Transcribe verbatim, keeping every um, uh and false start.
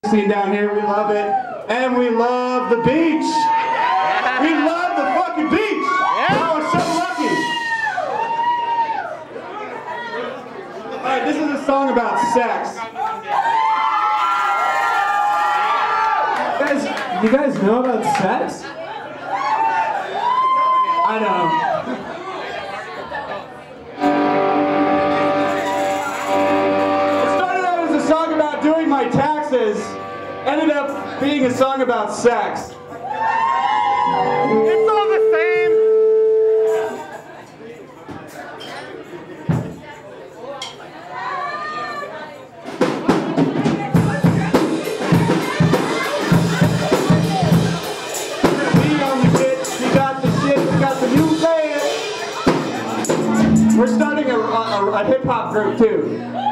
Scene down here, we love it, and we love the beach. We love the fucking beach. Oh, we're so lucky. All right, this is a song about sex. You guys, you guys know about sex? I know. Doing my taxes ended up being a song about sex. It's all the same. We on the shit, we got the shit, we got the new band. We're starting a, a, a hip hop group too.